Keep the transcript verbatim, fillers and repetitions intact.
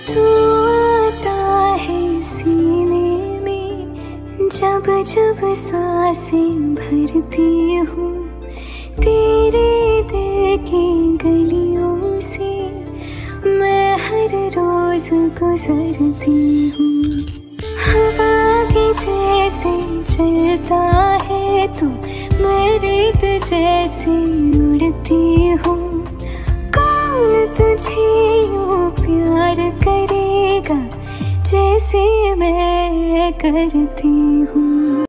तू आता है सीने में, जब जब सांसें भरती हूँ, तेरे दिल की गलियों से मैं हर रोज गुजरती हूँ। हवा के जैसे चलता है तू, मैं रेत जैसे उड़ती हूँ। कौन तुझे यूं प्यार करेगा जैसे मैं करती हूँ।